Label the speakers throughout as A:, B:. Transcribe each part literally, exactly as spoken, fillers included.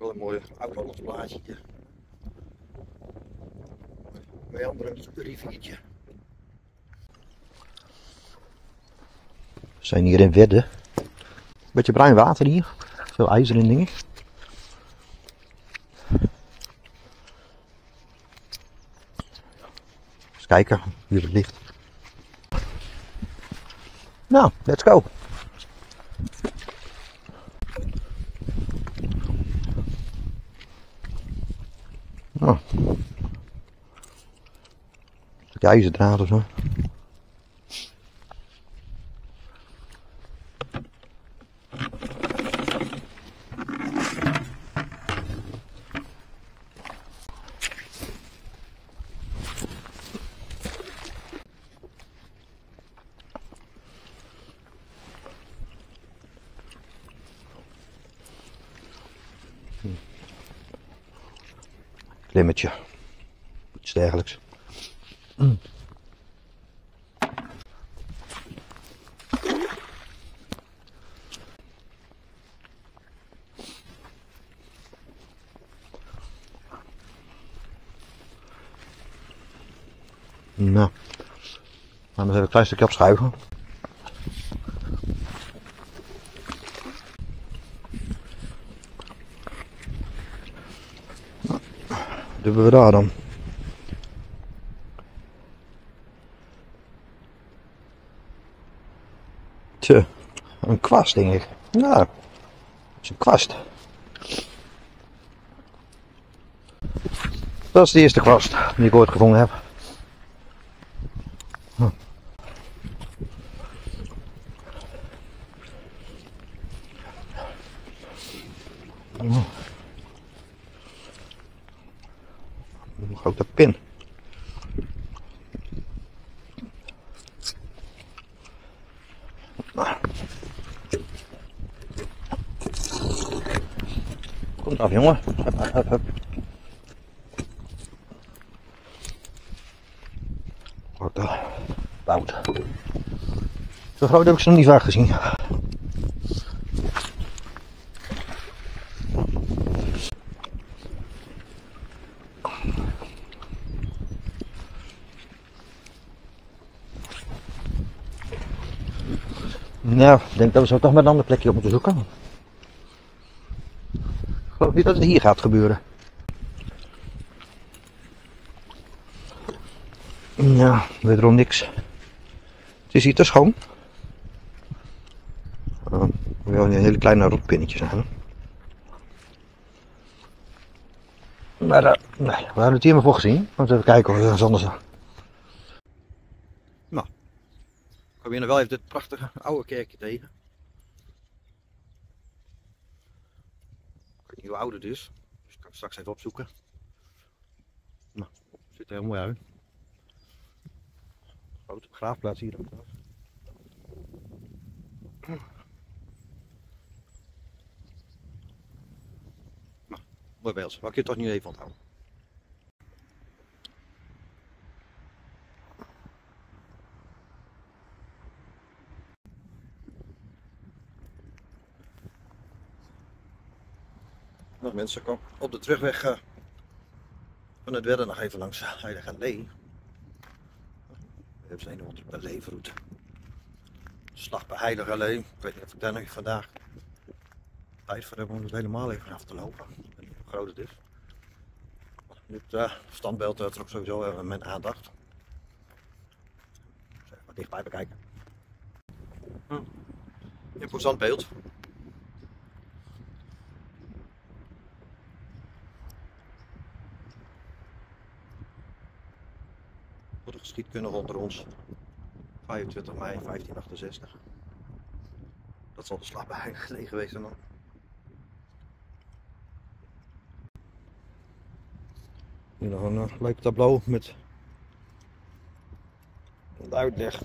A: Wel een mooi oud-Hollands plaatje hier. Bij andere riviertje. We zijn hier in Wedde. Beetje bruin water hier. Veel ijzer en dingen. Eens kijken hoe het ligt. Nou, let's go. Oh. Een ijzerdraad of zo. Klimmetje. Iets dergelijks. Mm. Nou, gaan we even een klein stukje opschuiven. Wat hebben we daar dan? Tje, een kwast denk ik. Ja, het is een kwast. Dat is de eerste kwast die ik ooit gevonden heb. Hm. Oh. Een grote pin. Komt af jongen. Hup, hup, hup. Grote bout. Zo groot heb ik ze nog niet vaak gezien. Nou, ik denk dat we zo toch met een ander plekje op moeten zoeken. Ik geloof niet dat het hier gaat gebeuren. Nou, wederom niks. Het is hier te schoon. Uh, wel een hele kleine rotpinnetjes aan. Maar uh, nee, we hebben het hier maar voor gezien. Laten we even kijken of er iets anders is. Nou, ik kom hier nog wel even dit prachtige oude kerkje tegen. Ik weet niet hoe oud het is, dus ik kan het straks even opzoeken. Nou, het ziet er heel mooi uit. Grote begraafplaats hier ook. Nou, mooi beeld, maar ik je toch niet even onthouden. Nou mensen, kom op de terugweg uh, van het Wedde nog even langs Heilige Lee. We hebben een op de leefroute. Slag bij Heilige Lee. Ik weet niet of ik daar nog vandaag tijd voor heb om het helemaal even af te lopen. Ik weet niet hoe groot het is. Dit uh, standbeeld uh, trok sowieso uh, mijn aandacht. Even wat dichtbij bekijken. Hm. Imposant beeld. Voor de geschiedkundige onder ons. vijfentwintig mei vijftien achtenzestig. Dat zal de slag bij Heilige Lee geweest zijn dan. Hier nog een uh, leuk tableau met de uitleg.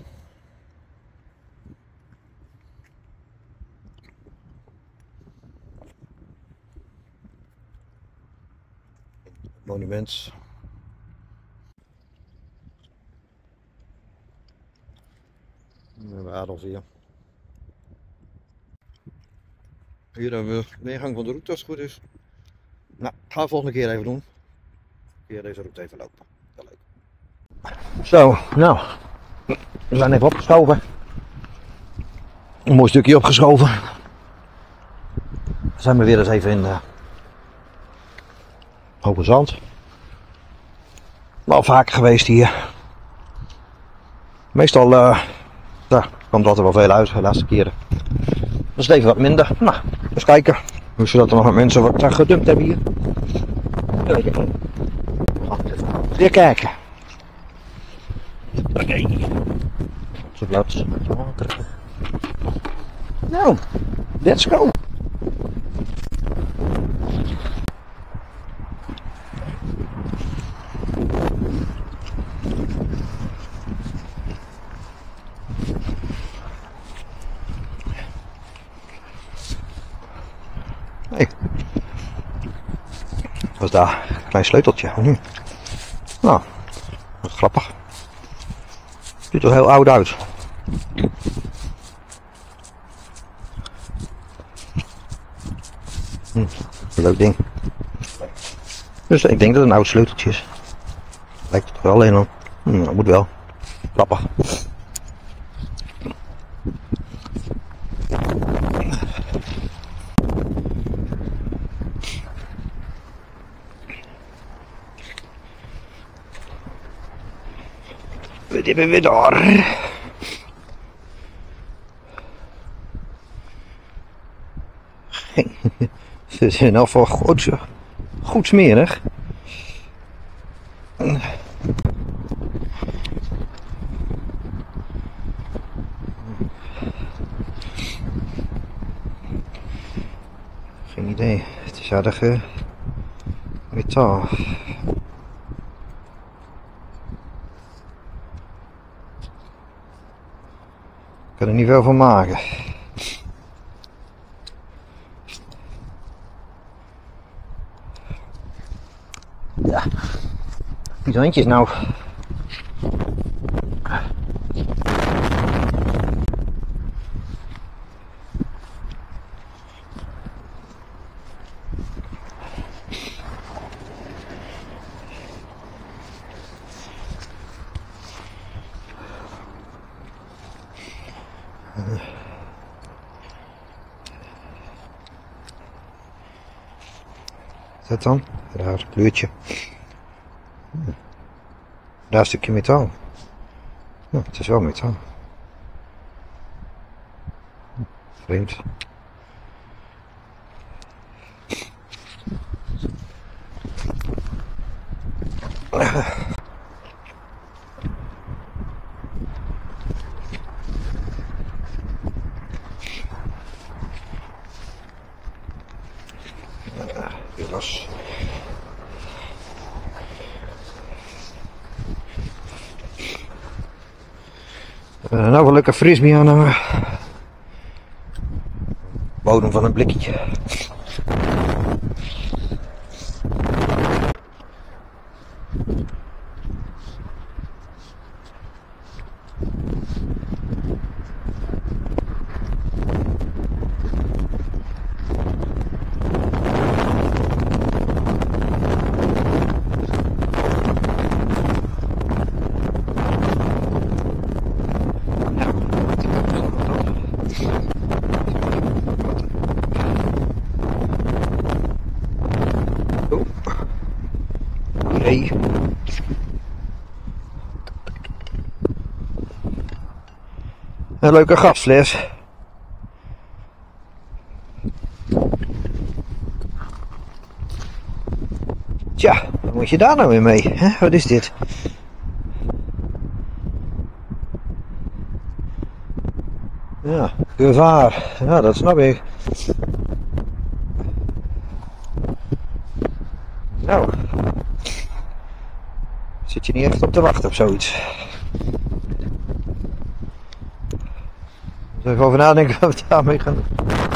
A: Monument. We hebben Adolf hier. Hier hebben we de ingang van de route als het goed is. Nou, gaan we volgende keer even doen. Een keer deze route even lopen. Wel leuk. Zo, nou. We zijn even opgeschoven. Een mooi stukje opgeschoven. Dan zijn we weer eens even in de Hoge Zand. Wel vaker geweest hier. Meestal uh, daar komt er altijd wel veel uit de laatste keren. Dat is even wat minder. Nou, eens kijken. Hoe ze dat er nog met mensen wat uh, gedumpt hebben hier. Even. We gaan even weer kijken. Oké. Okay. Zo plaats. Nou, let's go. Hey. Was daar een klein sleuteltje nu. Nou, wat grappig. Ziet er heel oud uit. Hm, leuk ding. Dus ik denk dat het een oud sleuteltje is. Lijkt het er wel in dan. Hm, dat moet wel. Grappig. We hebben weer door. Ze is in elk geval goed, goed smerig. Geen idee. Het is aardig uh, metaal. Ik kan er niet veel van maken. Ja, die handjes nou. Dat dan? Daar is een kleurtje. Daar is een stukje metaal. Ja, het is wel metaal. Vreemd. Weer los. Uh, nou wel lekker frisbee aan de bodem van een blikje. Nee. Een leuke gasfles. Tja, wat moet je daar nou weer mee? Hè? Wat is dit? Ja, gevaar. Ja, dat snap ik. Nou, zit je niet echt op te wachten op zoiets? Even over nadenken wat we daarmee gaan doen.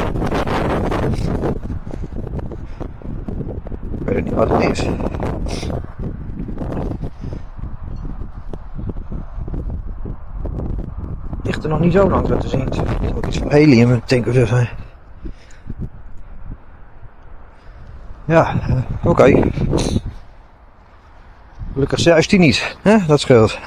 A: Ik weet niet wat het is. Ligt er nog niet zo lang te zien. Het is ook iets van helium, denk ik. Dus. Ja, uh, oké. Okay. Gelukkig zuist hij niet, hè? Dat scheelt.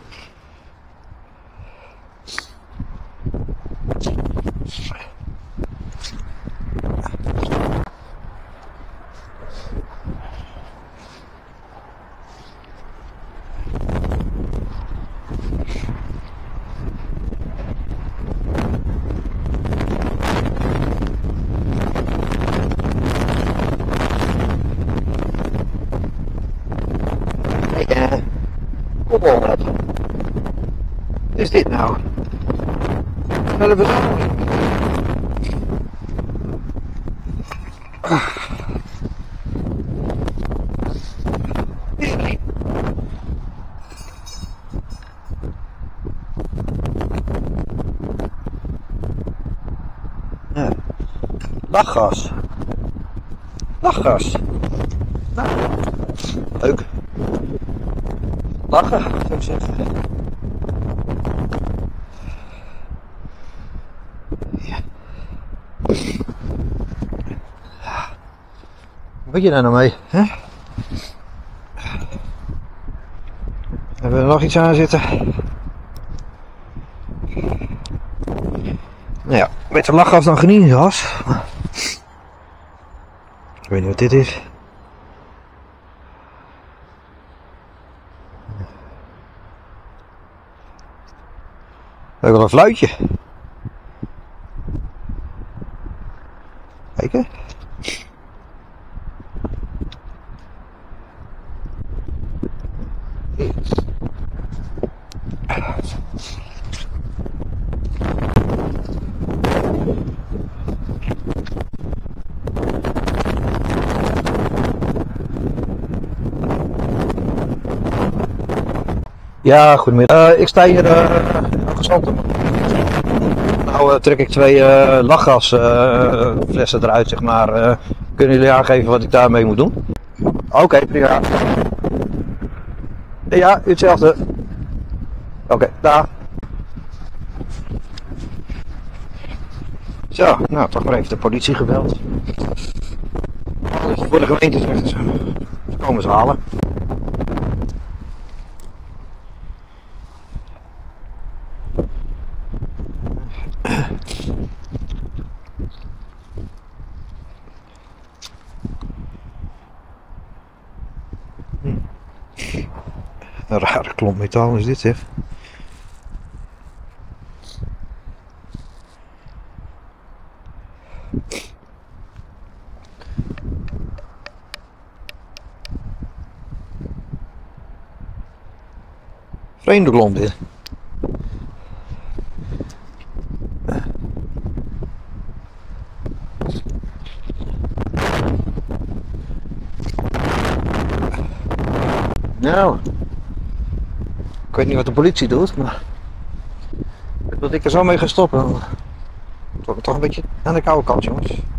A: Kom op. Wat is dit nou? Wat hebben we dan? Ja. Lachgas. Lachgas. Nou, leuk. Lachen, zou ik zeggen. Ja. Wat ben je daar nou mee? Hè? Hebben we er nog iets aan zitten? Nou ja, beter lachgas dan genietgas. Ik weet niet wat dit is. We hebben wel een fluitje. Kijken. Ja, goedemiddag. Uh, ik sta hier uh, gezond. Nou uh, trek ik twee uh, lachgasflessen uh, eruit, zeg maar. Uh, kunnen jullie aangeven wat ik daarmee moet doen? Oké, okay, prima. Ja, hetzelfde. Oké, okay, daar. Zo, nou toch maar even de politie gebeld. Voor de gemeente zegt ze. Ze komen ze halen. Een rare klomp metaal is dit, zeg. Vreemde klomp dit. Nou, ik weet niet wat de politie doet, maar dat ik er zo mee ga stoppen. Het wordt toch een beetje aan de koude kant, jongens.